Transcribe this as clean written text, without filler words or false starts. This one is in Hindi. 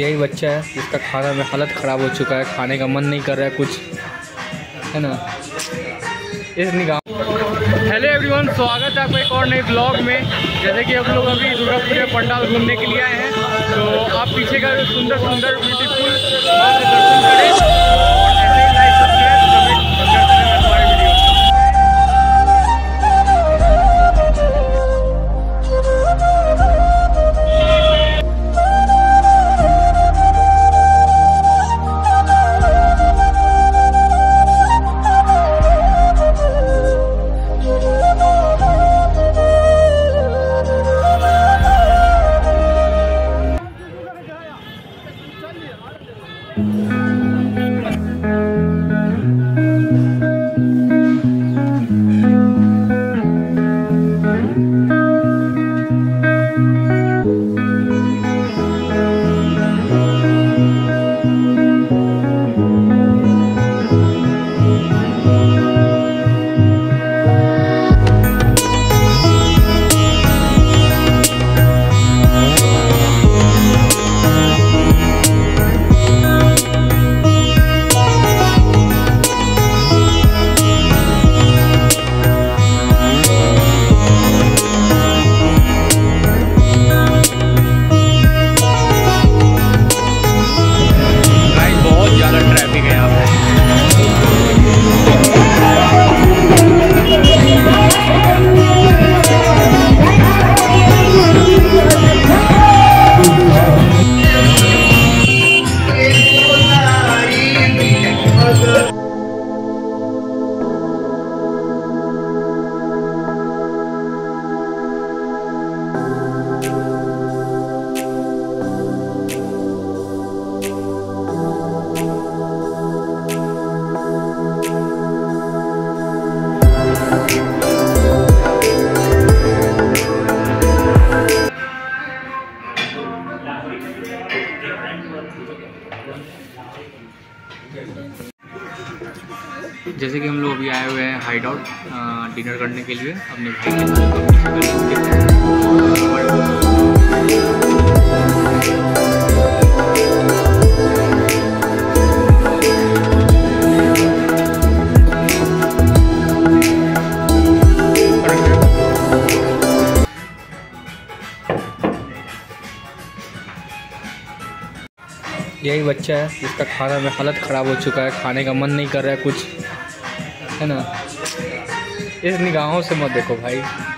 यही बच्चा है जिसका खाना में हालत ख़राब हो चुका है, खाने का मन नहीं कर रहा है कुछ, है ना। इस निगाह। हेलो एवरीवन, स्वागत है आपका एक और नए ब्लॉग में। जैसे कि हम लोग अभी दुर्गा पूजा पंडाल घूमने के लिए आए हैं, तो आप पीछे का सुंदर सुंदर ब्यूटीफुल दर्शन करें और ऐसे ही लाइक सब्सक्राइब कमेंट करते रहें हमारे वीडियो। जैसे कि हम लोग अभी आए हुए हैं हाइड आउट डिनर करने के लिए अपने भाई के साथ। यही बच्चा है जिसका खाना में हालत ख़राब हो चुका है, खाने का मन नहीं कर रहा है कुछ, है ना। इस निगाहों से मत देखो भाई।